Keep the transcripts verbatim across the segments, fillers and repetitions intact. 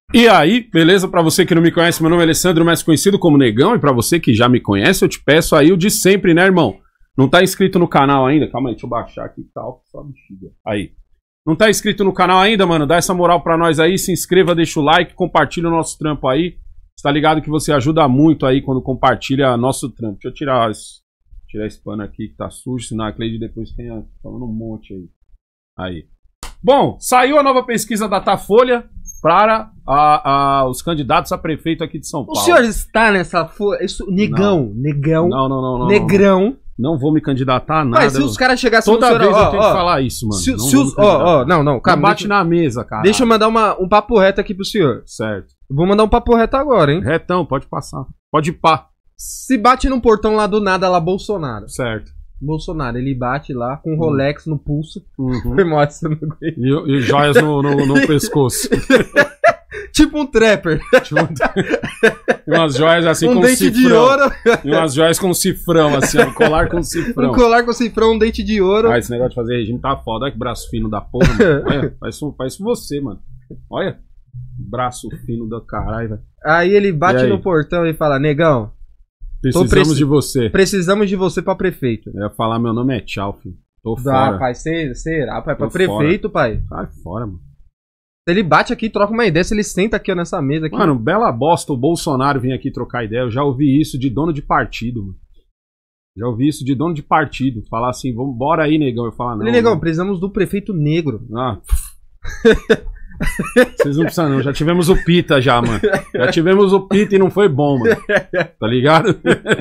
E aí, beleza? Pra você que não me conhece, meu nome é Alessandro, mais conhecido como Negão. E pra você que já me conhece, eu te peço aí o de sempre, né, irmão? Não tá inscrito no canal ainda? Calma aí, deixa eu baixar aqui e tal. Só bexiga. Aí. Não tá inscrito no canal ainda, mano? Dá essa moral pra nós aí, se inscreva, deixa o like, compartilha o nosso trampo aí. Você tá ligado que você ajuda muito aí quando compartilha nosso trampo. Deixa eu tirar esse, tirar esse pano aqui que tá sujo, senão a Cleide depois tem a, falando um monte aí. Aí. Bom, saiu a nova pesquisa da Datafolha para a, a, os candidatos a prefeito aqui de São Paulo. O senhor está nessa folha? Isso, negão, não. negão. Não, não, não, não. Negrão. Não, não vou me candidatar a nada. Mas se os caras chegassem toda no senhor, vez ó, eu tenho ó, que falar isso, mano. Se, não, se os, ó, ó, não, não, calma. Não bate deixa, na mesa, cara. Deixa eu mandar uma, um papo reto aqui pro senhor. Certo. Vou mandar um papo reto agora, hein? Retão, pode passar. Pode ir pá. Se bate num portão lá do nada, lá Bolsonaro. Certo. Bolsonaro, ele bate lá com um Rolex no pulso. Uhum. e, e, e joias no, no, no pescoço. Tipo um trapper. Tipo um... E umas joias assim um com dente cifrão. de ouro. E umas joias com cifrão, assim, um colar com cifrão. Um colar com cifrão, um dente de ouro. Ah, esse negócio de fazer regime tá foda. Olha que braço fino da porra, mano. Olha, parece, parece você, mano. Olha. Braço fino do caralho, velho. Aí ele bate aí? no portão e fala, negão, precisamos preci... de você. Precisamos de você pra prefeito. Eu ia falar, meu nome é tchau, filho. Tô Dá, fora. pai, será, pai? Tô pra fora. prefeito, pai. Sai fora, mano. Se ele bate aqui, troca uma ideia, se ele senta aqui ó, nessa mesa aqui. Mano, bela bosta o Bolsonaro vir aqui trocar ideia. Eu já ouvi isso de dono de partido, mano. Já ouvi isso de dono de partido. Falar assim, vamos, bora aí, negão. Eu falar, não. Ele, negão, não. precisamos do prefeito negro. Ah. Vocês não precisam, não. Já tivemos o Pita, já, mano. Já tivemos o Pita e não foi bom, mano. Tá ligado?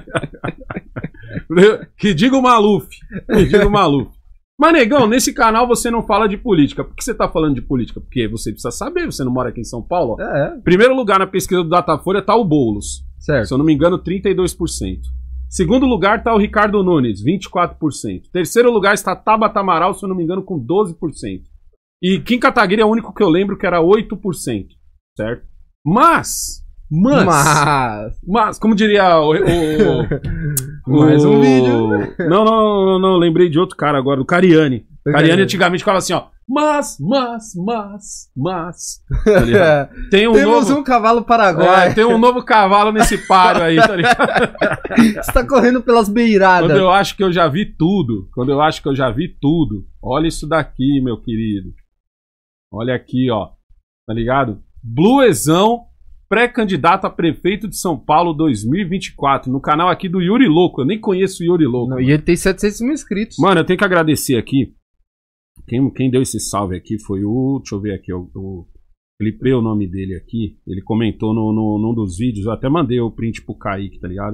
Que diga o Maluf. Que diga o Maluf. Mas, negão, nesse canal você não fala de política. Por que você tá falando de política? Porque você precisa saber, você não mora aqui em São Paulo. Ó. É. Primeiro lugar na pesquisa do Datafolha tá o Boulos. Certo. Se eu não me engano, trinta e dois por cento. Segundo lugar tá o Ricardo Nunes, vinte e quatro por cento. Terceiro lugar está Tabata Amaral, se eu não me engano, com doze por cento. E Kim Kataguiri é o único que eu lembro que era oito por cento. Certo? Mas... Mas, mas, mas, como diria o... o, o mais um vídeo. Não, não, não, não, não, lembrei de outro cara agora, o Cariani. O Cariani antigamente falava assim, ó. Mas, mas, mas, mas. Tá tem um Temos novo, um cavalo paraguaio. É, tem um novo cavalo nesse páreo aí, tá ligado? Você tá correndo pelas beiradas. Quando eu acho que eu já vi tudo, quando eu acho que eu já vi tudo, olha isso daqui, meu querido. Olha aqui, ó. Tá ligado? Bluezão. Pré-candidato a prefeito de São Paulo dois mil e vinte e quatro, no canal aqui do Yuri Louco. Eu nem conheço o Yuri Louco. Não, e ele tem setecentos mil inscritos. Mano, eu tenho que agradecer aqui. Quem, quem deu esse salve aqui foi o... Deixa eu ver aqui. O, o, Felipe, o nome dele aqui. Ele comentou no, no, num dos vídeos. Eu até mandei o print pro Kaique, tá ligado?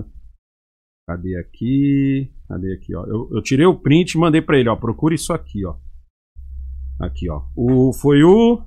Cadê aqui? Cadê aqui, ó? Eu, eu tirei o print e mandei pra ele, ó. Procura isso aqui, ó. Aqui, ó. O, foi o...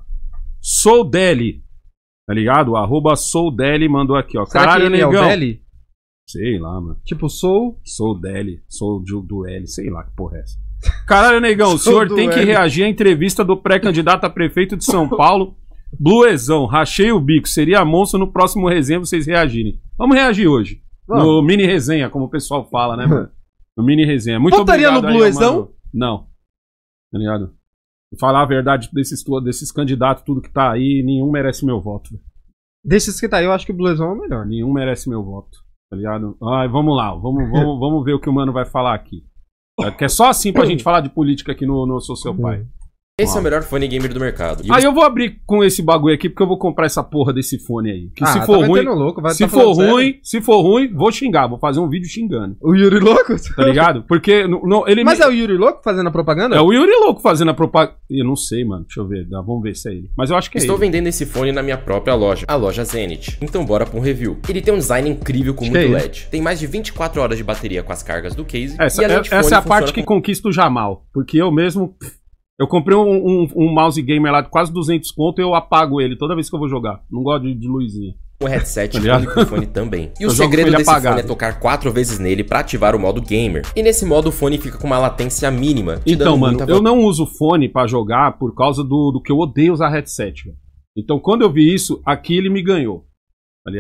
Soldeli. Tá ligado? O arroba Soldeli mandou aqui, ó. Será Caralho, que ele negão. É o Deli? Sei lá, mano. Tipo, Soul? Soldeli. Soul do L. Sei lá que porra é essa. Caralho, negão. O senhor tem que reagir à entrevista do pré-candidato a prefeito de São Paulo. Bluezão. Rachei o bico. Seria monstro no próximo resenha vocês reagirem. Vamos reagir hoje. Vamos. No mini resenha, como o pessoal fala, né, mano? No mini resenha. Muito Votaria obrigado. No Bluezão? Não. Tá ligado? Falar a verdade desses, desses candidatos, tudo que tá aí, nenhum merece meu voto. Desses que tá aí, eu acho que o Bluezão é o melhor. Nenhum merece meu voto, tá ligado? Ai, vamos lá, vamos, vamos, vamos ver o que o mano vai falar aqui. Que é só assim pra gente falar de política aqui no, no Sou Seu Pai. Esse é o melhor fone gamer do mercado. Aí ah, eu vou abrir com esse bagulho aqui porque eu vou comprar essa porra desse fone aí. Que ah, se for tá ruim, louco, vai se tá for ruim, sério? se for ruim, vou xingar, vou fazer um vídeo xingando. O Yuri Louco? Tá ligado? Porque não, ele Mas me... é o Yuri Louco fazendo a propaganda? É o Yuri Louco fazendo a propaganda. Eu não sei, mano. Deixa eu ver, vamos ver se é ele. Mas eu acho que é Estou ele. vendendo esse fone na minha própria loja, a loja Zenit. Então bora pra um review. Ele tem um design incrível com acho muito é L E D. Tem mais de vinte e quatro horas de bateria com as cargas do case. Essa, e além é, de fone, essa é a parte que com... conquista o Jamal. Porque eu mesmo... Eu comprei um, um, um mouse gamer lá de quase duzentos conto e eu apago ele toda vez que eu vou jogar. Não gosto de, de luzinha. O headset tá e o microfone também. E eu o segredo desse apagado. fone é tocar quatro vezes nele pra ativar o modo gamer. E nesse modo o fone fica com uma latência mínima. Então, mano, eu não uso fone pra jogar por causa do, do que eu odeio usar headset, velho. Então, quando eu vi isso, aqui ele me ganhou. Tá ligado?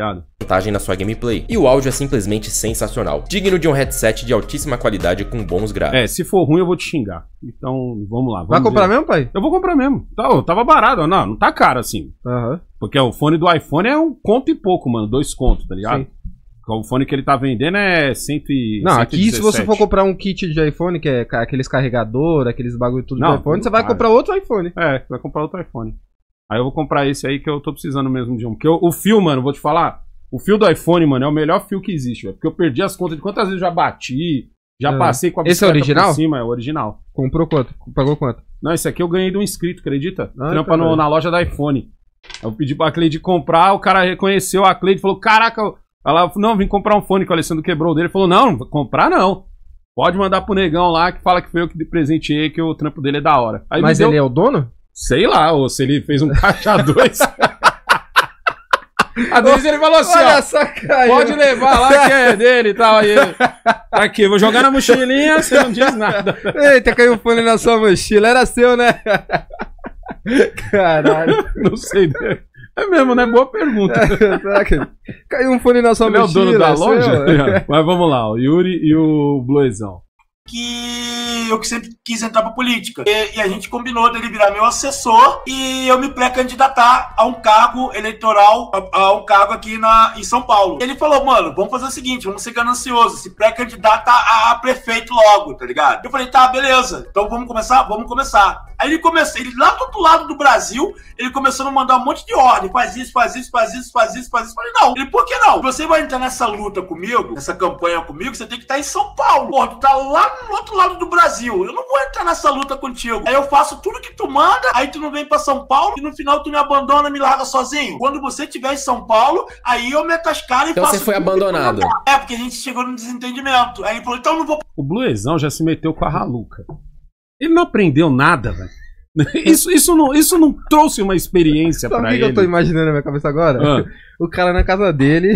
vantagem na sua gameplay. E o áudio é simplesmente sensacional, digno de um headset de altíssima qualidade com bons graves. É, se for ruim eu vou te xingar. Então, vamos lá. Vamos Vai comprar ver. mesmo, pai? Eu vou comprar mesmo. Tá, tava barato. Não, não tá caro assim. Aham. Porque o fone do iPhone é um conto e pouco, mano. Dois contos, tá ligado? Sim. O fone que ele tá vendendo é cem e... Não, cento e aqui se dezessete. você for comprar um kit de iPhone, que é ca- aqueles carregadores, aqueles bagulho tudo Não, de iPhone, você vai cara. comprar outro iPhone. É, vai comprar outro iPhone. Aí eu vou comprar esse aí que eu tô precisando mesmo de um. Porque o, o fio, mano, vou te falar. O fio do iPhone, mano, é o melhor fio que existe, velho. Porque eu perdi as contas de quantas vezes eu já bati, já É. passei com a Esse é original? por cima, é o original. Comprou quanto? Pagou quanto? Não, esse aqui eu ganhei de um inscrito, acredita? Ah, Trampa tá no- bem. na loja da iPhone. Eu pedi pra Cleide comprar, o cara reconheceu a Cleide e falou: caraca, ela falou, não, vim comprar um fone que o Alessandro quebrou dele. Ele falou: não, não vou comprar não. Pode mandar pro negão lá que fala que foi eu que presenteei, que o trampo dele é da hora. Aí Mas me deu, ele é o dono? sei lá, ou se ele fez um caixa dois. A vez ele falou assim, ó. só, caiu. Pode levar lá que é dele e tal. Aí, ele, tá aqui, vou jogar na mochilinha, você não diz nada. Eita, caiu o fone na sua mochila. Era seu, né? Caralho. Não sei. É mesmo, né? Boa pergunta. Será que caiu um fone na sua Ele é o mochila? dono da é seu? loja? Mas vamos lá, o Yuri e o Bluezão. Que eu que sempre quis entrar pra política. E, e a gente combinou dele virar meu assessor e eu me pré-candidatar a um cargo eleitoral, a, a um cargo aqui na, em São Paulo. Ele falou, mano, vamos fazer o seguinte, vamos ser gananciosos, se pré-candidata a, a prefeito logo, tá ligado? Eu falei, tá, beleza, então vamos começar? Vamos começar. Aí ele começou, ele lá do outro lado do Brasil, ele começou a mandar um monte de ordem, faz isso, faz isso, faz isso, faz isso, faz isso. Eu falei, não, ele, por que não? Se você vai entrar nessa luta comigo, nessa campanha comigo, você tem que estar em São Paulo. Porra, tu tá lá no outro lado do Brasil, eu não vou entrar nessa luta contigo. Aí eu faço tudo que tu manda, aí tu não vem pra São Paulo e no final tu me abandona, me larga sozinho. Quando você estiver em São Paulo, aí eu meto as caras e Então faço você foi tudo que tu abandonado. mandar. É, porque a gente chegou num desentendimento. Aí ele falou, então eu não vou. O Bluezão já se meteu com a Raluca. Ele não aprendeu nada, velho. Isso, isso, não, isso não trouxe uma experiência Sabe pra o que, ele. que eu tô imaginando na minha cabeça agora? Ah. O cara na casa dele,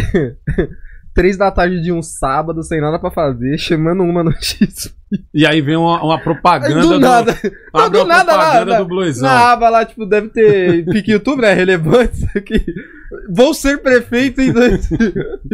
três da tarde de um sábado, sem nada pra fazer, chamando uma no X. E aí vem uma, uma propaganda do nada. Não, abre do a nada lá. propaganda Na, do Bluezão. na aba lá, tipo, deve ter pique YouTube, né? Relevante. Isso aqui. Vou ser prefeito em dois mil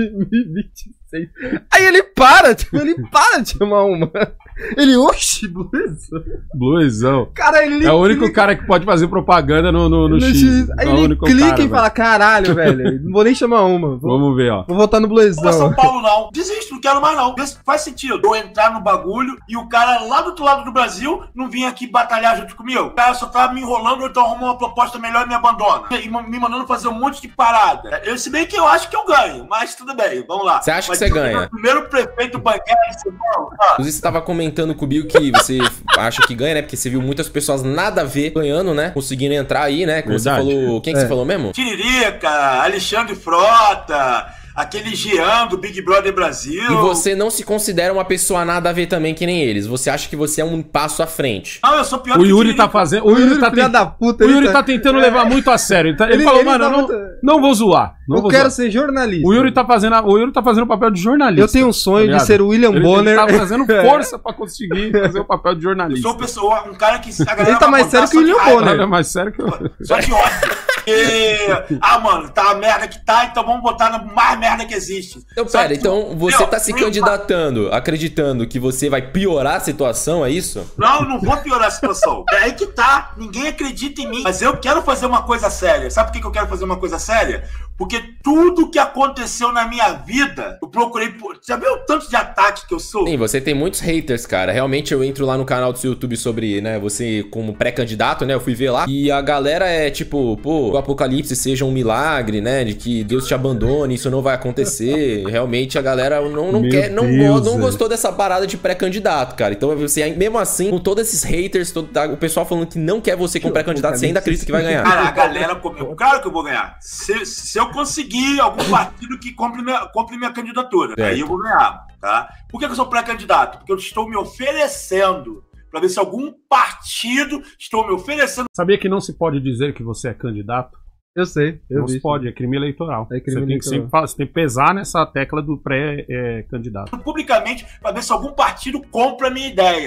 e vinte e seis. Aí ele para, tipo, ele para de chamar uma. Ele, oxi, Bluezão. Bluezão. Cara, ele É o único clica- cara que pode fazer propaganda no, no, no no X. X. Aí É o ele único clica cara, e fala, caralho, velho, não vou nem chamar uma. velho. Vou, Vamos ver, ó. vou votar no Não vou pra São Bluezão. Paulo, não. Desisto, não quero mais, não. Vê se faz sentido. Eu entrar no bagulho e o cara lá do outro lado do Brasil não vir aqui batalhar junto comigo. O cara só tá me enrolando, ou então arruma uma proposta melhor e me abandona. E me mandando fazer um monte de parada. Eu, se bem que eu acho que eu ganho, mas tudo bem, vamos lá. Você acha que Mas você eu ganha? sou o primeiro prefeito banqueiro em São Paulo. Ah, Inclusive, você tava comentando comigo que você acha que ganha, né? Porque você viu muitas pessoas nada a ver ganhando, né? Conseguindo entrar aí, né? Como você Verdade. falou. Quem que É. você falou mesmo? Tiririca, Alexandre Frota, aquele Jean do Big Brother Brasil. E você não se considera uma pessoa nada a ver também que nem eles. Você acha que você é um passo à frente. Não, eu sou pior O que Yuri tá Tiririca. fazendo. O Yuri tá, filha tent- da puta. o Yuri ele tá tentando levar muito a sério. Ele, tá- ele Ele- falou, ele mano, tá eu não, muito- não vou zoar. Não Eu vou quero zoar. ser jornalista. O Yuri tá fazendo, a- o Yuri tá fazendo o papel de jornalista. Eu tenho um sonho tá de ligado? ser o William Ele, Bonner. ele tá fazendo força pra conseguir fazer o papel de Eu jornalista. sou uma pessoa, um cara que a galera Ele tá vai mais botar sério que o só de William raiva. Bonner. Olha, mas sério que eu... Só que ódio. Porque, ah, mano, tá a merda que tá, então vamos botar na mais merda que existe. Então, Só pera, que- então você Meu, tá se meu, candidatando, acreditando que você vai piorar a situação, é isso? Não, eu não vou piorar a situação. É aí que tá. Ninguém acredita em mim. Mas eu quero fazer uma coisa séria. Sabe por que que eu quero fazer uma coisa séria? Porque tudo que aconteceu na minha vida, eu procurei por... Já viu o tanto de ataque que eu sou? Sim, você tem muitos haters, cara. Realmente eu entro lá no canal do seu YouTube sobre, né, você como pré-candidato, né? Eu fui ver lá. E a galera é tipo, pô, o apocalipse seja um milagre, né? De que Deus te abandone, isso não vai acontecer. Realmente a galera não, não Meu quer, não, Deus, go- não velho. gostou dessa parada de pré-candidato, cara. Então você, mesmo assim, com todos esses haters, todo, tá, o pessoal falando que não quer você como pré-candidato, você ainda acredita que vai ganhar. Cara, a galera comeu. Claro que eu vou ganhar. Se, se eu conseguir algum partido que compre minha, compre minha candidatura, Certo. aí eu vou ganhar, tá? Por que que eu sou pré-candidato? Porque eu estou me oferecendo pra ver se algum partido estou me oferecendo. Sabia que não se pode dizer que você é candidato? Eu sei, eu não vi. se pode, é crime eleitoral. É crime você tem que eleitoral. sempre falar, você tem que pesar nessa tecla do pré-candidato. publicamente para ver se algum partido compra a minha ideia.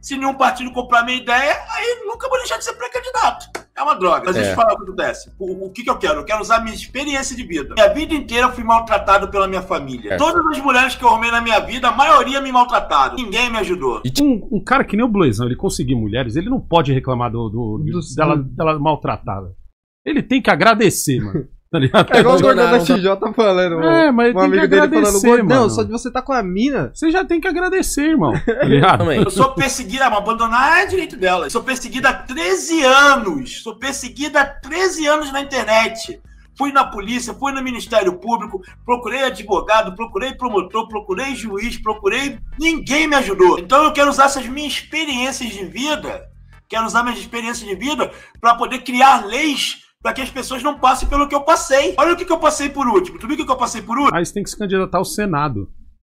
Se nenhum partido comprar minha ideia, aí nunca vou deixar de ser pré-candidato. É uma droga. Mas É. deixa eu falar o que acontece. O, o que, que eu quero? Eu quero usar minha experiência de vida. Minha vida inteira eu fui maltratado pela minha família. É. Todas as mulheres que eu arrumei na minha vida, a maioria me maltrataram. Ninguém me ajudou. Um, um cara que nem o Bluezão, ele conseguir mulheres, ele não pode reclamar do, do, do- Do- dela, dela maltratada. Ele tem que agradecer, mano. Tá ligado? É igual o Não, Gordão não, da X J falando. É, mas um tem que amigo dele falando, agradecer, Gordão, mano. só de você tá com a mina. Você já tem que agradecer, irmão. Tá ligado? Também. Eu sou perseguida, mas abandonar é direito dela. Eu sou perseguida há treze anos. Sou perseguida há treze anos na internet. Fui na polícia, fui no Ministério Público, procurei advogado, procurei promotor, procurei juiz, procurei... Ninguém me ajudou. Então eu quero usar essas minhas experiências de vida, quero usar minhas experiências de vida para poder criar leis para que as pessoas não passem pelo que eu passei. Olha o que, que eu passei por último. Tu viu o que, que eu passei por último? Aí você tem que se candidatar ao Senado.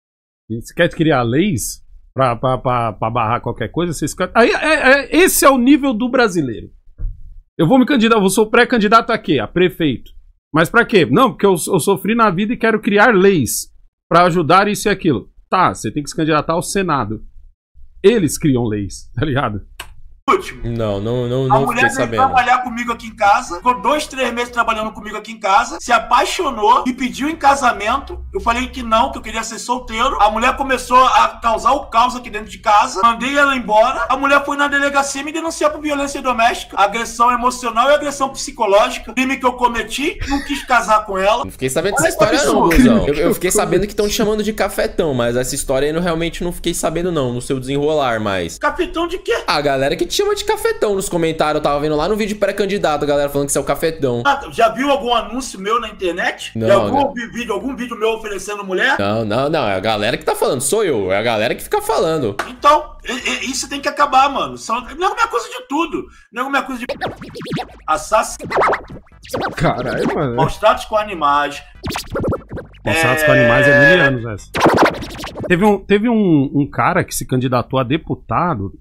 E você quer criar leis pra, pra, pra, pra barrar qualquer coisa? Você se... can- Aí, é, é- esse é o nível do brasileiro. Eu vou me candidatar, eu sou pré-candidato a quê? A prefeito. Mas pra quê? Não, porque eu, eu sofri na vida e quero criar leis pra ajudar isso e aquilo. Tá, você tem que se candidatar ao Senado. Eles criam leis, tá ligado? Último. Não, não, não, A não mulher fiquei veio sabendo. trabalhar comigo aqui em casa, ficou dois, três meses trabalhando comigo aqui em casa, se apaixonou, me pediu em casamento. Eu falei que não, que eu queria ser solteiro. A mulher começou a causar o caos aqui dentro de casa, mandei ela embora. A mulher foi na delegacia me denunciar por violência doméstica, agressão emocional e agressão psicológica. Crime que eu cometi, não quis casar com ela. Não fiquei sabendo Olha dessa história que não, absurdo. Blusão. Eu, eu fiquei sabendo que estão te chamando de cafetão, mas essa história aí eu realmente não fiquei sabendo não, no seu desenrolar, mas... Capitão de quê? A galera que te chama de cafetão nos comentários, eu tava vendo lá no vídeo pré-candidato, a galera falando que você é o cafetão. Ah, já viu algum anúncio meu na internet? Não, Já algum não. vi- vídeo, algum vídeo meu oferecendo mulher? Não, não, não, é a galera que tá falando, sou eu, é a galera que fica falando. Então, e- e- isso tem que acabar, mano. São, não é coisa de tudo. Não é coisa de assassinato, Caralho, mano. maus tratos com animais. Contratos com animais é mil anos essa. Teve um, teve um, um cara que se candidatou a deputado.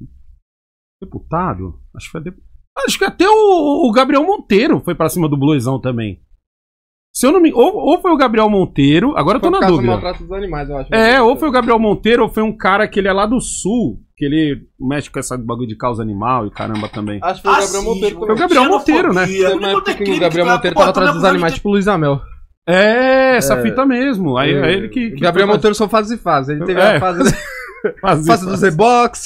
Deputado? Acho que foi deputado. Acho que até o, o Gabriel Monteiro foi pra cima do Bluezão também. Se eu não me. Ou, ou foi o Gabriel Monteiro, agora eu tô Foi por na causa do dúvida. maltrato dos animais, eu acho. É, ou foi o Gabriel Monteiro, ou foi um cara que ele é lá do sul, que ele mexe com essa bagulho de causa animal e caramba também. Acho que foi o Gabriel Racismo, Monteiro. Foi o Gabriel Monteiro, né? xenofobia. Teve O uma único época que crime o Gabriel tá- Monteiro pô, tava tá atrás dos acusando animais, de- tipo Luiz Amel. É, essa É. fita mesmo. Aí é ele que. que Gabriel foi- Monteiro são fases e fases. Ele teve É. a fase, fase, fase do Z-Box,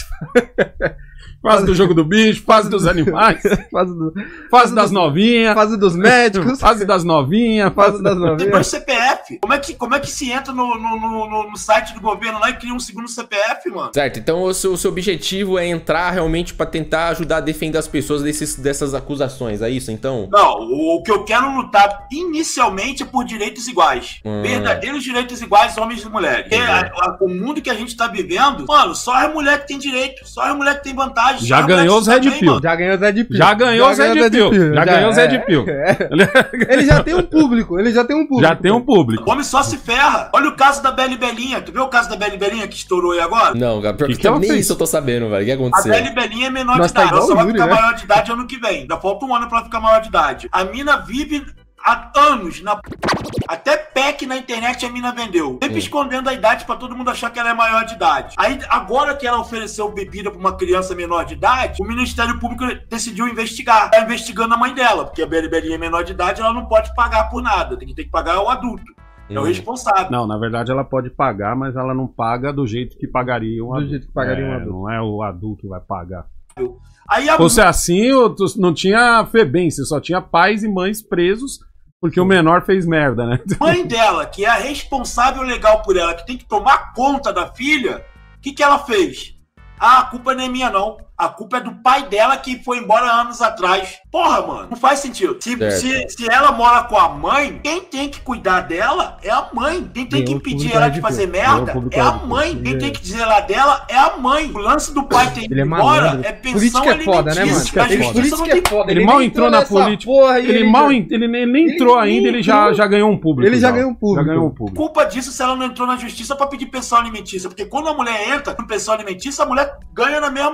fase do jogo do bicho, fase dos animais, fase, do, fase das novinhas, fase dos médicos, fase das novinhas, fase fase das Tem novinhas. dois C P F. Como é que, como é que se entra no, no, no, no- no site do governo lá e cria um segundo C P F, mano? Certo, então o seu, o seu objetivo é entrar realmente pra tentar ajudar a defender as pessoas desses, dessas acusações, é isso então? Não, o, o que eu quero lutar inicialmente é por direitos iguais. Hum. Verdadeiros direitos iguais, homens e mulheres. Porque a- a- o mundo que a gente tá vivendo, mano, só é mulher que tem direito, só é mulher que tem vantagem. Já só é mulher ganhou que os se Red dá bem, Pill. mano. Já ganhou o Zé de Pio. Já ganhou o Zé de Pill. Já ganhou o Zé de é, Pill. é. Ele já tem um público, ele já tem um público. Já tem um público. O homem só se ferra. Olha o caso da Beli Belinha. Tu viu o caso da Beli Belinha que estourou aí agora? Não, Gabriel, Que que ela nem fez? isso eu tô sabendo, velho. O que A aconteceu? Beli Belinha é menor Nós de tá idade. Ela igual só o vai Yuri, ficar né? maior de idade ano que vem. Ainda falta um ano pra ela ficar maior de idade. A mina vive há anos na... Até pack na internet a mina vendeu. Sempre Hum. escondendo a idade pra todo mundo achar que ela é maior de idade. Aí, agora que ela ofereceu bebida pra uma criança menor de idade, o Ministério Público decidiu investigar. Tá investigando a mãe dela, porque a Beli Belinha é menor de idade, ela não pode pagar por nada. Tem que ter que pagar o adulto. É o Hum. responsável. Não, na verdade ela pode pagar, mas ela não paga do jeito que pagaria um Do adulto. jeito que pagaria um É, adulto. Não é o adulto que vai pagar. Aí a Se fosse assim, o- tu- não tinha FEBEM, você só tinha pais e mães presos porque o menor fez merda, né? mãe dela, que é a responsável legal por ela, que tem que tomar conta da filha, o que, que ela fez? Ah, a culpa não é minha, não. A culpa é do pai dela que foi embora anos atrás. Porra, mano, não faz sentido. Se, Certo. se, se ela mora com a mãe, quem tem que cuidar dela é a mãe. Quem tem que Deu impedir público ela é de de fazer público. merda Deu público é é a de mãe. público. Quem tem que zelar dela é a mãe. O lance do pai ter ido Ele é embora malandro. é pensão Política é foda, né, mano? alimentícia. A Política é justiça Política não é tem... foda. Ele mal nem entrou na nessa política. porra e Ele mal, já- en- ele nem, nem ele entrou nem ainda, ele já, entrou. já ganhou um público. Ele já ganhou um público. Já ganhou um público. Culpa disso se ela não entrou na justiça pra pedir pensão alimentícia. Porque quando a mulher entra no pensão alimentícia, a mulher ganha na mesma hora.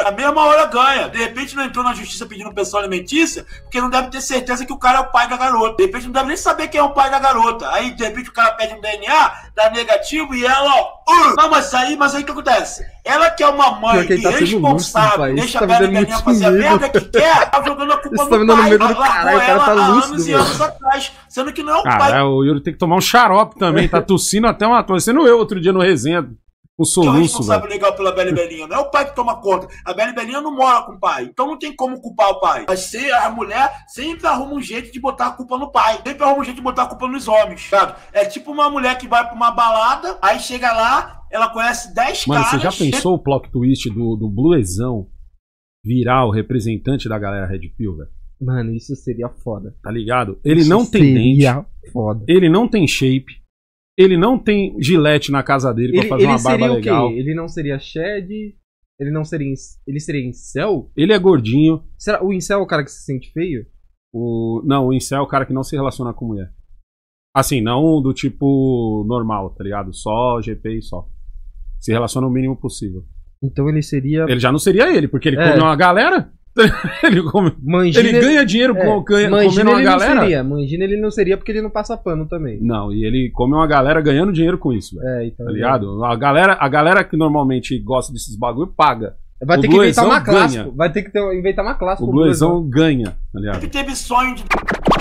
na mesma hora ganha. De repente não entrou na justiça pedindo pensão alimentícia, porque não deve ter certeza que o cara é o pai da garota. De repente não deve nem saber quem é o pai da garota. Aí, de repente, o cara pede um D N A, dá negativo e ela, ó... Uh, não, mas aí, mas aí o que acontece? Ela que é uma mãe que tá irresponsável, deixa tá a Bela Belinha fazer a merda que quer, tá jogando a culpa Isso no tá me dando pai. medo do Largou caralho, o cara ela tá há lúcido, anos e mano. anos atrás, sendo que não é o pai. Cara, o Yuri tem que tomar um xarope também, tá tossindo até uma... Tô sendo eu outro dia no resenha, com Que é o soluço, responsável velho. legal pela Bela Belinha, não é o pai que toma conta. A Bela Belinha não mora com o pai, então não tem como culpar o pai. Mas se a mulher sempre arruma um jeito de botar a culpa no pai, sempre arruma um jeito de botar a culpa nos homens, sabe? É tipo uma mulher que vai pra uma balada, aí chega lá, ela conhece dez Mano, caras... você já pensou o plot twist do, do Bluezão virar o representante da galera Red Pill, velho? Mano, isso seria foda. Tá ligado? Ele Isso não tem dente, seria foda. ele não tem shape, ele não tem gilete na casa dele pra Ele, fazer ele uma barba seria o legal. quê? Ele não seria Shed? Ele não seria... inc- Ele seria incel? Ele é gordinho. Será o incel é o cara que se sente feio? O... Não, o incel é o cara que não se relaciona com mulher. Assim, não do tipo normal, tá ligado? Só G P e só. Se relaciona o mínimo possível. Então ele seria... Ele já não seria ele, porque ele É. come uma galera. ele come... Mangina, ele ganha dinheiro é, com, ganha, Mangina comendo uma ele galera. não seria. Mangina ele não seria porque ele não passa pano também. Não, e ele come uma galera ganhando dinheiro com isso, velho. É, então... Tá ligado? A galera, a galera que normalmente gosta desses bagulho paga. Vai O ter que inventar Bluezão uma classe. ganha. pô. Vai ter que ter, inventar uma classe. O pro Bluezão ganha, tá ligado? que teve sonho de...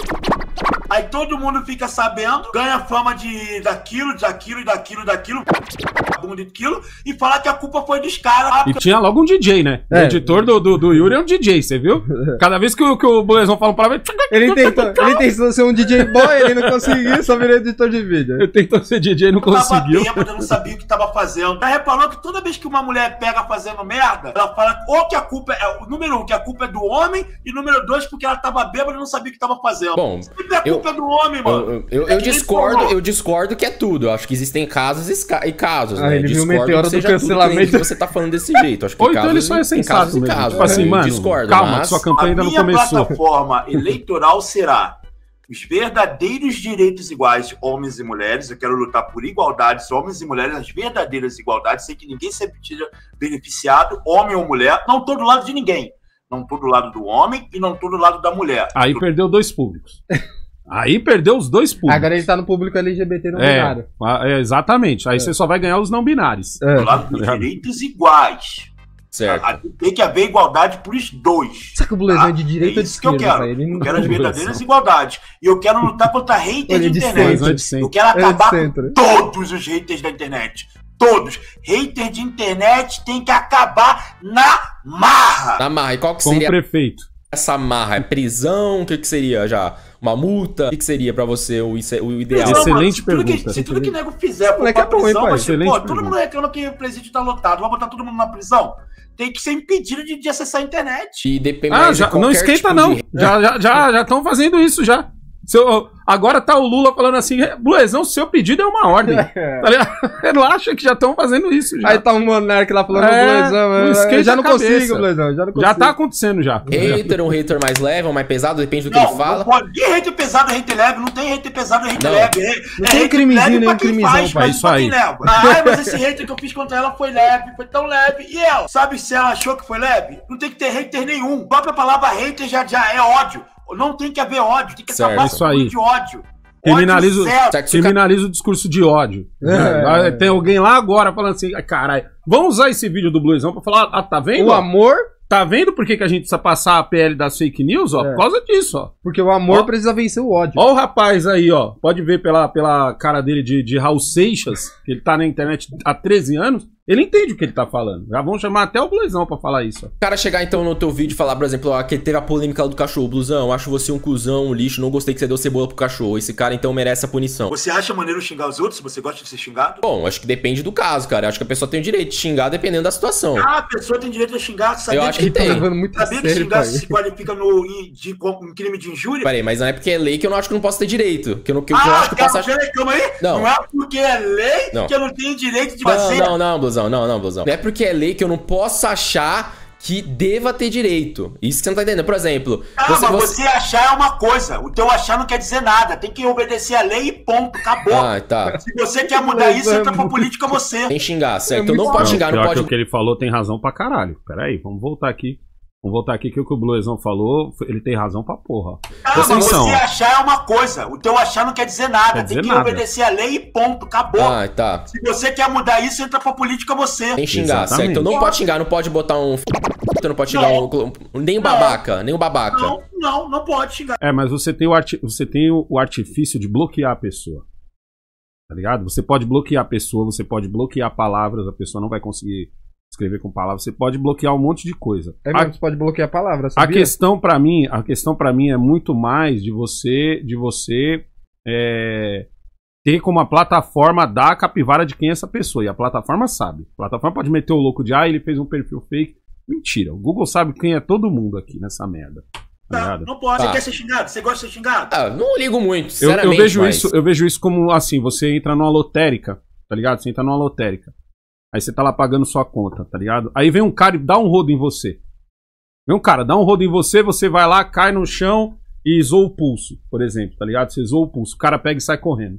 Aí todo mundo fica sabendo, ganha fama de daquilo, daquilo, daquilo, daquilo, bunda daquilo, e fala que a culpa foi dos caras. E tinha logo um D J, né? É. O editor do, do, do Yuri é um D J, você viu? Cada vez que o, que o Bluezão fala pra ele, Ele tentou, ele tentou ser um D J boy, ele não conseguiu, só virou editor de vídeo. ele tentou ser D J e não Tava conseguiu. bêbada, não sabia o que tava fazendo. Já reparou que toda vez que uma mulher pega fazendo merda, ela fala ou que a culpa é, o número um, que a culpa é do homem, e número dois, porque ela tava bêbada e não sabia o que tava fazendo. Bom, Sempre a eu- culpa é do homem, mano. Eu, eu, É eu que nem discordo, falou. eu discordo que é tudo. Eu acho que existem casos e ca- e casos, Ah, né? ele viu o Discordo meteoro que do seja tudo que nem cancelamento. que você tá falando desse jeito. Acho que Ou então ele casos, só é tem sensato casos e mesmo. casos. Tipo assim, Eu mano, discordo, calma, mas... que sua A campanha ainda não minha começou. plataforma eleitoral será os verdadeiros direitos iguais de homens e mulheres. Eu quero lutar por igualdades, homens e mulheres, as verdadeiras igualdades, sem que ninguém seja beneficiado, homem ou mulher. Não tô do lado de ninguém. Não tô do lado do homem e não tô do lado da mulher. Aí perdeu dois públicos. Aí perdeu os dois públicos. Agora ele tá no público L G B T não é, binário. é, exatamente. Aí você só vai ganhar os não binários. É. Do lado dos direitos iguais. Certo. A- a- Tem que haver igualdade pros dois. Será que o Bluezão é Ah, de direita é ou de isso que eu esquerda? quero. velho? Ele Eu não- quero as Bluezão. verdadeiras igualdades. E eu quero lutar contra hater Ele é de de internet. centro. É de centro. Eu quero Ele é de acabar com centro. todos os haters da internet. Todos. Hater de internet tem que acabar na marra. Na marra, e qual que Como seria prefeito. essa marra? É prisão? O que, que seria já? Uma multa? O que, que seria pra você o, isso- o ideal? Prisão. Excelente se tudo que- pergunta. se tudo que nego fizer por Moleque é pra bom, hein, prisão, pai? vai ser, Excelente pô, todo pergunta. mundo reclama que o presídio tá lotado. Vai botar todo mundo na prisão? Tem que ser impedido de, de acessar a internet. E depende Ah, mais de já, não qualquer esquenta tipo não. de- Já já já já estão fazendo isso já. Seu, agora tá o Lula falando assim, Bluezão, seu pedido é uma ordem. Tá ligado? Relaxa que já estão fazendo isso já. Aí tá um monarca lá falando É, do Bluezão. não eu- esquenta Eu já não a cabeça. consigo, Bluezão. Já não consigo. Já tá acontecendo já. Hater, um hater mais leve, um mais pesado, depende do que Não, ele fala. não pode. E hater pesado, hater leve? Não tem hater pesado, hater Não. leve. É, Não é tem hater crimezinho, leve nem pra um quem crimezão, faz, pai. mas Isso pra aí. quem leva. Ai, mas esse hater que eu fiz contra ela foi leve, foi tão leve. E ela? Sabe se ela achou que foi leve? Não tem que ter hater nenhum. A própria palavra hater já, já é ódio. Não tem que haver ódio, tem que Certo. acabar Isso com aí. de ódio. Criminaliza, Ódio zero. Certo, criminaliza o discurso de ódio. É. É, tem alguém lá agora falando assim, "Ah, caralho, vamos usar esse vídeo do Bluezão pra falar, ah, tá vendo? O ó? amor, Tá vendo por que, que a gente precisa passar a P L das fake news, ó? É. Por causa disso, ó. porque o amor Ó. precisa vencer o ódio. Ó o rapaz aí, ó. Pode ver pela, pela cara dele de, de Raul Seixas, que ele tá na internet há treze anos. Ele entende o que ele tá falando. Já vão chamar até o Bluezão pra falar isso, ó. O cara chegar então no teu vídeo e falar, por exemplo, ó, que teve a polêmica do cachorro, Blusão, acho você um cuzão, um lixo, não gostei que você deu cebola pro cachorro. Esse cara então merece a punição. Você acha maneiro xingar os outros? Você gosta de ser xingado? Bom, acho que depende do caso, cara. Acho que a pessoa tem o direito de xingar dependendo da situação. Ah, a pessoa tem direito a xingar. Sabia Eu acho que Ele tá tem. levando muito a Sabia que sério, xingar pai. se qualifica no, em, de, em crime de injúria? Peraí, mas não é porque é lei que eu não acho que eu não posso ter direito. Que eu, não, que eu Ah, acho que eu posso calma, achar. peraí, calma aí. Não. Não é porque é lei Não. que eu não tenho direito de Não, fazer. não, não, Blusão, não, não, Blusão. Não é porque é lei que eu não posso achar que deva ter direito. Isso que você não tá entendendo. Por exemplo... Ah, você, mas você... você achar é uma coisa. O teu achar não quer dizer nada. Tem que obedecer a lei e ponto. Acabou. Ah, tá. Se você quer mudar isso, entra pra política você. Tem xingar, certo? É Então não muito pode Não, xingar, não pior pode... que o que ele falou tem razão pra caralho. Pera aí, vamos voltar aqui. Vamos voltar aqui que o que o Bluezão falou, ele tem razão pra porra. Ah, Presta mas atenção. você achar é uma coisa. O teu achar não quer dizer nada. Quer dizer Tem que nada. obedecer a lei e ponto. Acabou. Ah, tá. Se você quer mudar isso, entra pra política você. Tem xingar, Exatamente. certo? Então não pode xingar, não pode botar um... f***, não pode xingar Não. um... Nem um babaca, nem um babaca. Não, não, não pode xingar. É, mas você tem, o arti você tem o, o artifício de bloquear a pessoa. Tá ligado? Você pode bloquear a pessoa, você pode bloquear palavras, a pessoa não vai conseguir escrever com palavras, você pode bloquear um monte de coisa. É A- mesmo, você pode bloquear a palavra, A sabia? questão pra mim, a questão para mim é muito mais de você, de você é, ter como a plataforma dar a capivara de quem é essa pessoa. E a plataforma sabe. A plataforma pode meter o louco de, ah, ele fez um perfil fake. Mentira. O Google sabe quem é todo mundo aqui nessa merda. Tá Tá, ligado? não pode. Tá. Você quer ser xingado? Você gosta de ser xingado? Ah, não ligo muito, Eu, sinceramente, eu vejo mas... isso, eu vejo isso como assim, você entra numa lotérica, tá ligado? Você entra numa lotérica. Aí você tá lá pagando sua conta, tá ligado? Aí vem um cara e dá um rodo em você. Vem um cara, dá um rodo em você, você vai lá, cai no chão e zoa o pulso, por exemplo, tá ligado? Você zoa o pulso, o cara pega e sai correndo.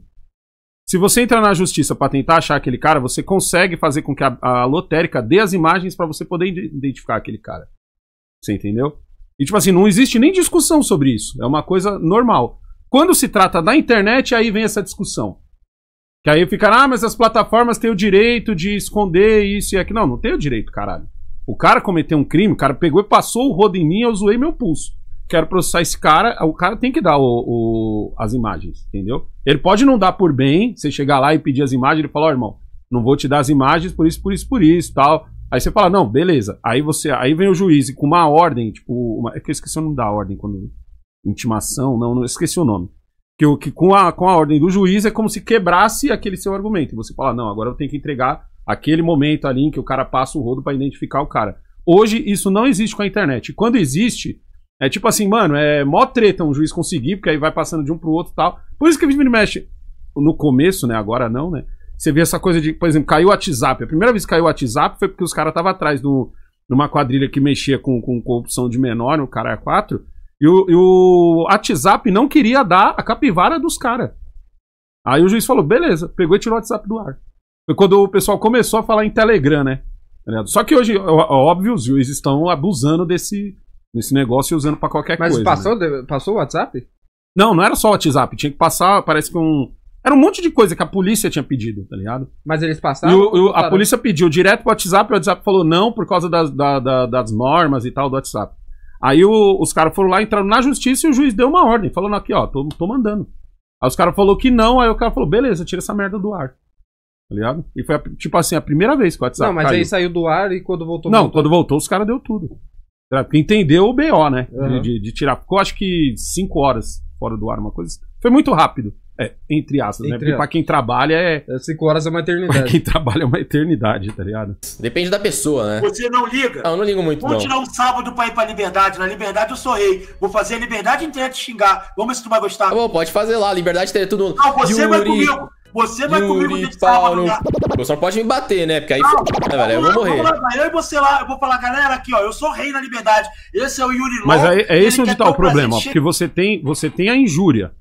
Se você entrar na justiça pra tentar achar aquele cara, você consegue fazer com que a, a lotérica dê as imagens pra você poder ide- identificar aquele cara. Você entendeu? E tipo assim, não existe nem discussão sobre isso. É uma coisa normal. Quando se trata da internet, aí vem essa discussão. Que aí fica, ah, mas as plataformas têm o direito de esconder isso e aquilo. Não, não tem o direito, caralho. O cara cometeu um crime, o cara pegou e passou o rodo em mim, eu zoei meu pulso. Quero processar esse cara, o cara tem que dar o, o- as imagens, entendeu? Ele pode não dar por bem, você chegar lá e pedir as imagens, ele fala, ó, irmão, não vou te dar as imagens por isso, por isso, por isso, tal. Aí você fala, não, beleza. Aí você, aí vem o juiz e com uma ordem, tipo, uma, é que eu esqueci o nome da ordem, quando intimação, não, não esqueci o nome. Que, o- que com, a, com a ordem do juiz é como se quebrasse aquele seu argumento. E você fala, não, agora eu tenho que entregar aquele momento ali em que o cara passa o rodo pra identificar o cara. Hoje isso não existe com a internet. E quando existe, é tipo assim, mano, é mó treta um juiz conseguir, porque aí vai passando de um pro outro e tal. Por isso que a gente mexe no começo, né, agora não, né. Você vê essa coisa de, por exemplo, caiu o WhatsApp. A primeira vez que caiu o WhatsApp foi porque os caras estavam atrás de uma quadrilha que mexia com, com corrupção de menor, no cara quatro. E o, e o WhatsApp não queria dar a capivara dos caras. Aí o juiz falou, beleza, pegou e tirou o WhatsApp do ar. Foi quando o pessoal começou a falar em Telegram, né? Tá ligado? Só que hoje, ó- óbvio, os juízes estão abusando desse, desse negócio e usando pra qualquer Mas coisa. passou, né? de- passou o WhatsApp? Não, não era só o WhatsApp, tinha que passar, parece que um... Era um monte de coisa que a polícia tinha pedido, tá ligado? Mas eles E passaram? o- o- ou a pararam? polícia pediu direto pro WhatsApp, o WhatsApp falou não por causa das, da- da- das normas e tal do WhatsApp. Aí o- os caras foram lá, entraram na justiça e o juiz deu uma ordem, falando aqui, ó, tô, tô mandando. Aí os caras falaram que não, aí o cara falou, beleza, tira essa merda do ar. Tá ligado? E foi, a- tipo assim, a primeira vez que o WhatsApp Não, mas caiu. aí saiu do ar e quando voltou... Não, voltou. quando voltou, os caras deu tudo. Tá ligado? Porque entendeu o B O, né? De- Uhum. De, de tirar. Ficou acho que cinco horas fora do ar, uma coisa assim. Foi muito rápido. É, entre aspas, né? Entre Porque pra quem trabalha é. É, Cinco horas é uma Pra eternidade. quem trabalha é uma eternidade, tá ligado? Depende da pessoa, né? Você não liga? Não, eu não ligo muito, Vamos não. tirar um sábado pra ir pra Liberdade. Na Liberdade eu sou rei. Vou fazer a Liberdade inteira te xingar. Vamos ver se tu vai gostar. Tá bom, pode fazer lá, liberdade ter tudo. Não, você vai Yuri, comigo. Você vai comigo Yuri, nesse sábado. Paulo. lá. Você não pode me bater, né? Porque aí, Não, f... né, velho? Eu vou Vamos lá, morrer. vamos lá, vai. Eu e você lá, eu vou falar, galera, aqui, ó, eu sou rei na Liberdade. Esse é o Yuri Long. Mas aí, é esse ele onde quer tá ter o um problema, ó, presente porque você tem, você tem a injúria.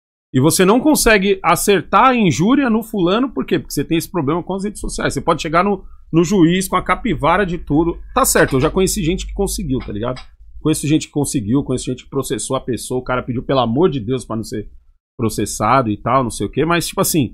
E você não consegue acertar a injúria no fulano, por quê? Porque você tem esse problema com as redes sociais. Você pode chegar no, no juiz com a capivara de tudo. Tá certo, eu já conheci gente que conseguiu, tá ligado? Conheço gente que conseguiu, conheço gente que processou a pessoa, o cara pediu pelo amor de Deus pra não ser processado e tal, não sei o quê, mas tipo assim,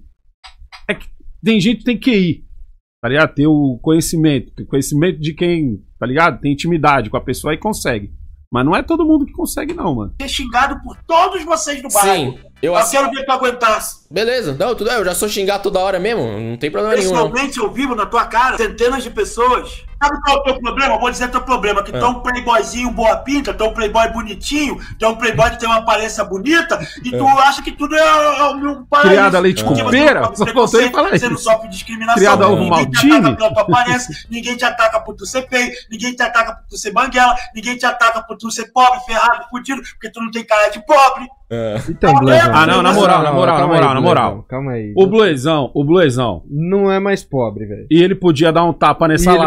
é que tem gente que tem que ir, tá ligado? Ter o conhecimento, ter conhecimento de quem, tá ligado? Tem intimidade com a pessoa e consegue. Mas não é todo mundo que consegue não, mano. ser xingado por todos vocês do bairro. Sim, eu Eu ass... quero ver tu aguentar. Beleza, não, tudo, é, eu já sou xingar toda hora mesmo, não tem problema nenhum, não. Pessoalmente, eu vivo na tua cara, centenas de pessoas. Sabe qual é o teu problema? Eu vou dizer teu problema, que tu é um playboyzinho boa pinta, tu é um playboy bonitinho, tu é um playboy que tem uma aparência bonita, e tu acha que tudo é, é o meu paraíso. Criado a leite Porque com você pera? não sofre Só faltou ele preconceito, falar você não isso. sofre discriminação, Criado a ovo ninguém te maltine? ataca pela tua aparência, ninguém te ataca por tu ser feio, ninguém te ataca por tu ser banguela, ninguém te ataca por tu ser pobre, ferrado, fudido, porque tu não tem cara de pobre. É. Então, Blazão. Ah, não, na moral, na moral, na calma moral, aí, na moral. Blazão, Calma aí. O Bluezão, o Bluezão. Não é mais pobre, velho. E ele podia dar um tapa nessa E ele lata podia, dele.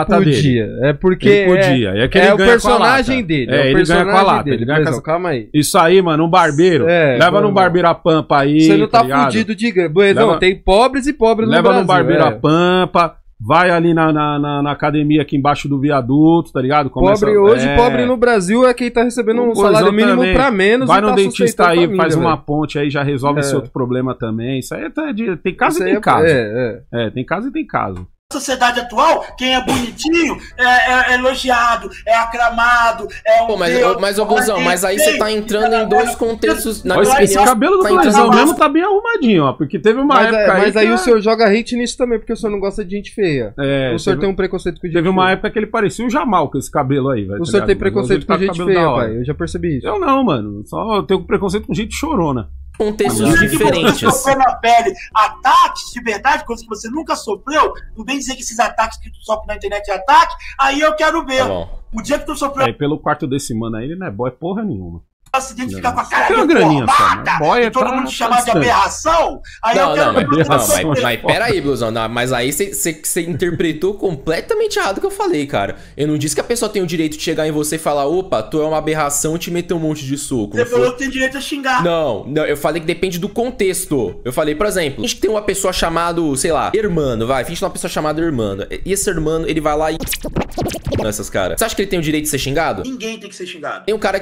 podia. É porque Ele podia. é, é, que é ele o ganha personagem com a lata. dele. É, É, o ele personagem ganha com a lata. dele. Ele ganha com Mas, a... calma aí. Isso aí, mano, um barbeiro. É, leva mano. num barbeiro a pampa aí. Você não tá, ligado? fudido de grana. Blazão, Leva- tem pobres e pobres Leva no Brasil. num barbeiro é. a pampa. Vai ali na, na, na, na academia aqui embaixo do viaduto, tá ligado? Começa- Pobre hoje, é... pobre no Brasil é quem tá recebendo um O salário Blazão mínimo também. pra menos. Vai e no tá dentista sustentando aí, a família, faz uma velho. ponte aí, já resolve É. esse outro problema também. Isso aí tá de... tem caso Isso e aí tem é- caso. É, é. É, tem caso e tem caso. Na sociedade atual, quem é bonitinho é, é- é elogiado, é aclamado, é um Pô, mas, Deus, ô, mas ô Blusão, mas aí você tá entrando em dois contextos. Na Ó, minha esse, esse opinião, cabelo do tá entrando Blazão em- mesmo tá bem arrumadinho, ó. Porque teve uma Mas, época é, aí. mas aí que o a- senhor joga hate nisso também, porque o senhor não gosta de gente feia. É, o senhor teve, tem um preconceito com gente teve uma feia. época que ele parecia o Jamal com esse cabelo aí, velho. O tá senhor tem ligado? preconceito Hoje com ele tá gente cabelo da feia, hora. pai. Eu já percebi isso. Eu não, mano. Só eu tenho preconceito com gente chorona. contextos Não, Você diferentes. sofreu na pele ataques de verdade, coisa que você nunca sofreu, não vem dizer que esses ataques que tu sofre na internet é ataque, aí eu quero ver. Tá bom. O dia que tu sofreu Aí pelo quarto desse mano aí, ele não é boy porra nenhuma. um acidente, ficar com a cara Tem uma graninha só, deformada, né? Boy é e todo pra- mundo pra chamar de distante. aberração, aí Não, eu quero não, ver mas, você não, sofrer. mas, mas pera aí, Blusão. Não, mas aí você interpretou completamente errado o que eu falei, cara. Eu não disse que a pessoa tem o direito de chegar em você e falar, opa, tu é uma aberração e te meter um monte de soco. Você Não foi- falou que tem direito a xingar. Não, não, eu falei que depende do contexto. Eu falei, por exemplo, a gente tem uma pessoa chamada, sei lá, Hermano, vai, finge uma pessoa chamada Hermano. E esse Hermano, ele vai lá e... Essas caras. Você acha que ele tem o direito de ser xingado? Ninguém tem que ser xingado. Tem um cara que...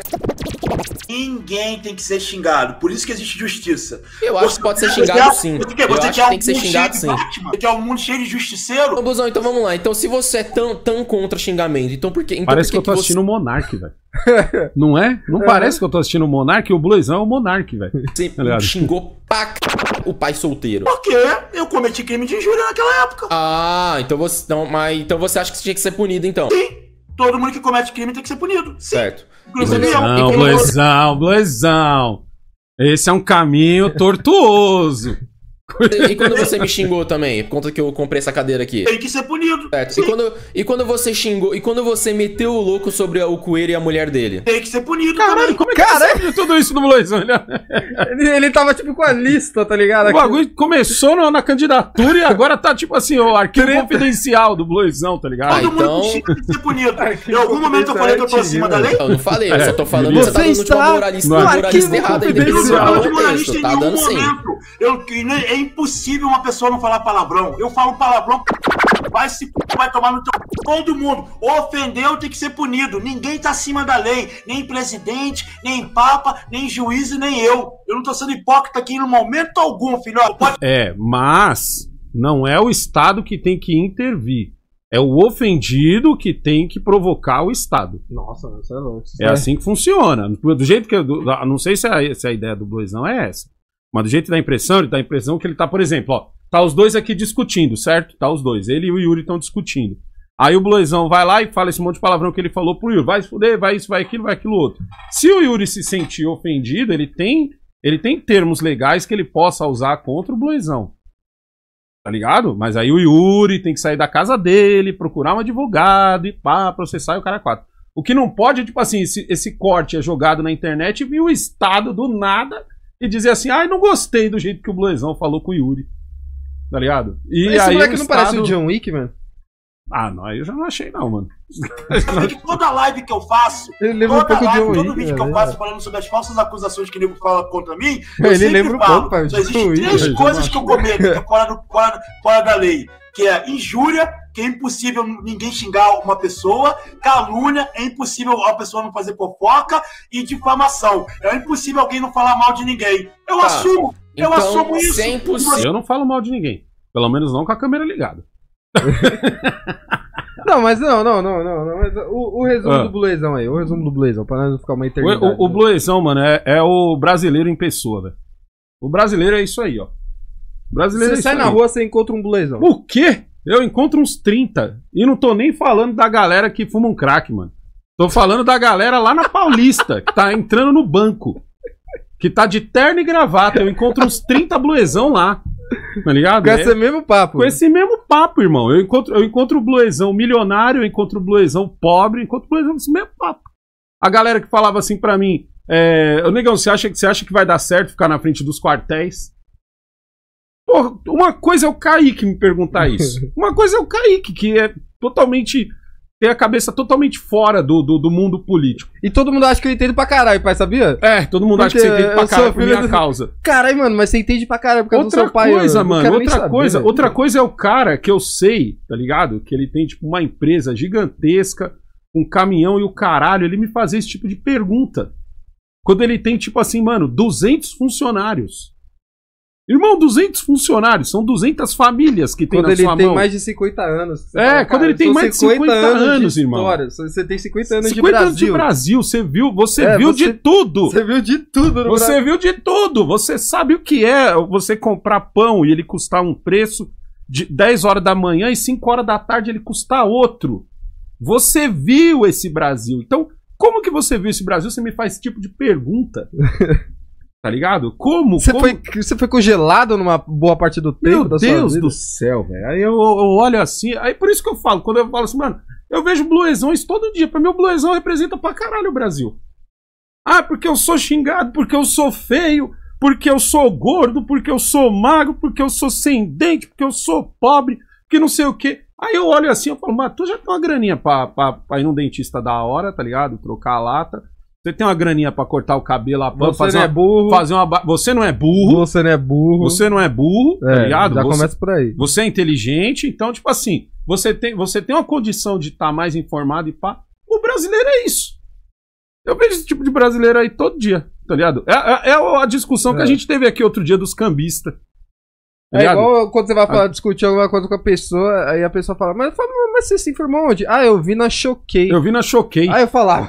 Ninguém tem que ser xingado. Por isso que existe justiça. Eu acho Você- que pode ser você xingado quer- sim. Você quer, Eu você acho quer que tem que ser um mundo xingado cheio sim. de Batman? Você quer um mundo cheio de justiceiro? Ô, Blusão, então vamos lá. Então se você é tão, tão contra xingamento, então por quê? Então Parece por que eu tô você... assistindo o Monark, velho. Não é? Não parece que eu tô assistindo o Monark? O Blazão é o Monark, velho. Você Tá ligado? xingou pra c... o pai solteiro. Porque eu cometi crime de injúria naquela época. Ah, então você, então, mas, então você acha que tinha que ser punido, então. Sim. Todo mundo que comete crime tem que ser punido. Sim. Certo. Inclusive eu. Blazão, Blazão, Blazão. Esse é um caminho tortuoso. E quando você me xingou também, por conta que eu comprei essa cadeira aqui. Tem que ser punido. Certo. Sim. E quando, e quando você xingou, e quando você meteu o louco sobre o coelho e a mulher dele? Tem que ser punido Caralho, também. como é que você sabe de tudo isso do Blazão? Ele, ele tava tipo com a lista, tá ligado? O bagulho começou na, na candidatura e agora tá tipo assim, o arquivo confidencial do Blazão, tá ligado? Ah, Todo então- mundo que xinga tem que ser punido. Ai, que Em algum momento eu falei que eu tô confidencial acima da lei? Eu não falei, eu só tô falando que Você você tá dando está uma moralista, no uma arquivo moralista errada, independente do confidencial. Eu não sou contexto. moralista em Tá nenhum dando sim. momento. Eu, que nem- é impossível uma pessoa não falar palavrão. Eu falo palavrão, vai se p- vai tomar no teu... Todo mundo. Ofendeu tem que ser punido. Ninguém tá acima da lei. Nem presidente, nem papa, nem juiz e nem eu. Eu não tô sendo hipócrita aqui no momento algum, filhote. Pode... É, mas não é o Estado que tem que intervir. É o ofendido que tem que provocar o Estado. Nossa, isso é louco. É assim que funciona. Do jeito que eu. do- da- Não sei se a, se a ideia do Blazão é essa. Mas do jeito que dá a impressão, ele dá a impressão que ele tá, por exemplo, ó. Tá os dois aqui discutindo, certo? Tá os dois. Ele e o Yuri estão discutindo. Aí o Blazão vai lá e fala esse monte de palavrão que ele falou pro Yuri. Vai se fuder, vai isso, vai aquilo, vai aquilo outro. Se o Yuri se sentir ofendido, ele tem, ele tem termos legais que ele possa usar contra o Blazão. Tá ligado? Mas aí o Yuri tem que sair da casa dele, procurar um advogado e pá, processar e o cara quatro. O que não pode é, tipo assim, esse, esse corte é jogado na internet e o Estado do nada e dizer assim, ai, não gostei do jeito que o Blazão falou com o Yuri. Tá ligado? E Esse aí moleque o não parece Estado- o John Wick, mano? Ah, não, aí eu já não achei não, mano. Sabe que toda live que eu faço, Ele lembra um toda pouco de live, John todo Wick. vídeo que eu né? faço falando sobre as falsas acusações que o nego fala contra mim, eu Ele sempre lembra um falo. pouco, pai, Só de existem John Wick. três Eu já coisas não que eu cometo que é fora, do, fora, fora da lei. Que é injúria, que é impossível ninguém xingar uma pessoa, calúnia, é impossível a pessoa não fazer fofoca, e difamação. É impossível alguém não falar mal de ninguém. Eu Tá. assumo, eu Então, assumo isso. se é impossível- Eu não falo mal de ninguém. Pelo menos não com a câmera ligada. Não, mas não, não, não, não. não mas o, o resumo Ah. do Blazão aí, o resumo do Blazão, pra nós não ficar uma O, eternidade. o, o né? Blazão, mano, é, é o brasileiro em pessoa, velho. O brasileiro é isso aí, ó. O brasileiro é Você isso sai na aí. rua, você encontra um Blazão. O quê? Eu encontro uns trinta. E não tô nem falando da galera que fuma um crack, mano. Tô falando da galera lá na Paulista, que tá entrando no banco. Que tá de terno e gravata. Eu encontro uns trinta Bluezão lá. Tá ligado? Com É- esse mesmo papo. com esse mesmo papo, irmão. Eu encontro, eu encontro o Bluezão milionário, eu encontro o Bluezão pobre, eu encontro o Bluezão com esse mesmo papo. A galera que falava assim pra mim, é, ô, negão, você acha, que- você acha que vai dar certo ficar na frente dos quartéis? Porra, uma coisa é o Kaique me perguntar isso. Uma coisa é o Kaique, que é totalmente tem a cabeça totalmente fora do, do, do mundo político. E todo mundo acha que eu entendo pra caralho, pai, sabia? É, todo mundo Porque acha que você entende pra eu sou caralho por filho minha do- causa. Caralho, mano, mas você entende pra caralho por causa Outra do seu pai. coisa, eu não mano, quero nem outra saber, coisa, velho. outra coisa é o cara que eu sei, tá ligado? Que ele tem, tipo, uma empresa gigantesca, um caminhão e o caralho, ele me fazer esse tipo de pergunta. Quando ele tem, tipo assim, mano, duzentos funcionários. Irmão, duzentos funcionários, são duzentas famílias que tem Quando na ele sua tem mão. mais de cinquenta anos. Você É, quando ele tem são mais de cinquenta anos, de irmão. história, Você tem cinquenta anos de cinquenta anos de Brasil. Brasil, você viu, você É, viu você- de tudo. Você viu de tudo no Você Brasil. viu de tudo. Você sabe o que é você comprar pão e ele custar um preço de dez horas da manhã e cinco horas da tarde ele custar outro. Você viu esse Brasil. Então, como que você viu esse Brasil? Você me faz esse tipo de pergunta. Tá ligado? Como? Você como... foi, você foi congelado numa boa parte do tempo Meu da sua Deus vida? do céu, velho. Aí eu, eu olho assim, aí por isso que eu falo, quando eu falo assim, mano, eu vejo bluesões todo dia. Pra mim, o bluesão representa pra caralho o Brasil. Ah, porque eu sou xingado, porque eu sou feio, porque eu sou gordo, porque eu sou magro, porque eu sou sem dente, porque eu sou pobre, porque não sei o quê. Aí eu olho assim, eu falo, mas tu já tem uma graninha pra, pra, pra ir num dentista da hora, tá ligado? Trocar a lata. Você tem uma graninha pra cortar o cabelo, a pampa, Você fazer não é uma, burro. fazer uma ba- Você não é burro. Você não é burro. Você não é burro, tá É, ligado? Já Você, começa por aí. você é inteligente, então, tipo assim, você tem, você tem uma condição de estar mais informado e pá. O brasileiro é isso. Eu vejo esse tipo de brasileiro aí todo dia, tá ligado? É, é- é a discussão que É. a gente teve aqui outro dia dos cambistas. Tá É ligado? igual quando você vai falar, discutir alguma coisa com a pessoa, aí a pessoa fala, mas, fala, mas você se informou onde? Ah, eu vi na Choquei. Eu vi na Choquei. Aí eu falava.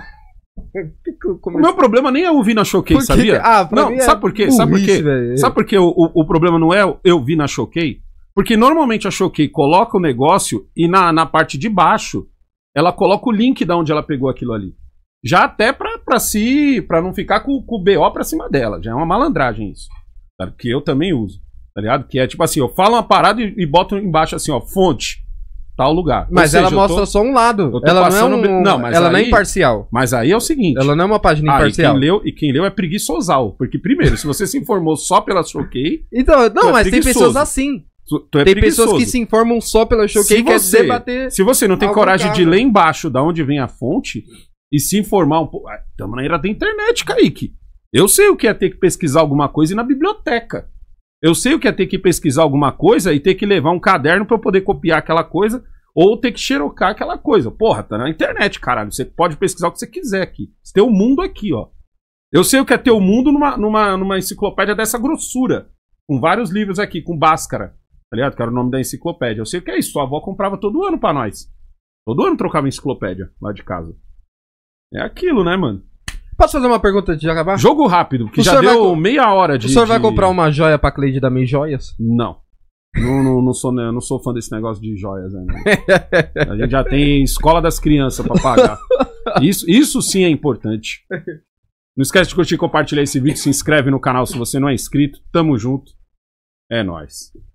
que que eu O comecei- meu problema nem é ouvir na Choquei, Por que- sabia? Ah, pra Não, mim é sabe por quê? Sabe por burrice, quê? velho. Sabe por que o, o, o problema não é eu vi na Choquei? Porque normalmente a Choquei coloca o negócio e na, na parte de baixo ela coloca o link de onde ela pegou aquilo ali. Já até pra, pra, se, pra não ficar com, com o B O pra cima dela. Já é uma malandragem isso. Sabe? Que eu também uso. Tá ligado? Que é tipo assim, eu falo uma parada e, e boto embaixo assim, ó, fonte. Tal lugar. Ou Mas seja, ela eu tô- mostra só um lado. eu tô Ela não é, passando um, be- não, mas ela não é aí- imparcial. Mas aí é o seguinte. Ela não é uma página Ah, e imparcial. quem leu, e quem leu é preguiçosal. Porque, primeiro, se você se informou só pela Choquei, Então, Tu não, é mas tem preguiçoso. pessoas assim. tu tu é tem preguiçoso. pessoas que se informam só pela Choquei Se e quer você- debater. Se você não tem algum coragem caso. de ler embaixo da onde vem a fonte e se informar um pouco. Estamos na era da internet, Kaique. Eu sei o que é ter que pesquisar alguma coisa e ir na biblioteca. Eu sei o que é ter que pesquisar alguma coisa e ter que levar um caderno para eu poder copiar aquela coisa ou ter que xerocar aquela coisa. Porra, tá na internet, caralho. Você pode pesquisar o que você quiser aqui. Você tem o mundo aqui, ó. Eu sei o que é ter o mundo numa, numa, numa enciclopédia dessa grossura. Com vários livros aqui, com Bhaskara. Tá ligado? Que era o nome da enciclopédia. Eu sei o que é isso. Sua avó comprava todo ano pra nós. Todo ano trocava enciclopédia lá de casa. É aquilo, né, mano? Posso fazer uma pergunta antes de acabar? Jogo rápido, porque O já senhor vai deu co- meia hora de... o senhor vai de- comprar uma joia pra Cleide da Meio Joias? Não. Não, não, não, sou, né, não sou fã desse negócio de joias ainda. A gente já tem escola das crianças pra pagar. Isso, isso sim é importante. Não esquece de curtir e compartilhar esse vídeo. Se inscreve no canal se você não é inscrito. Tamo junto. É nóis.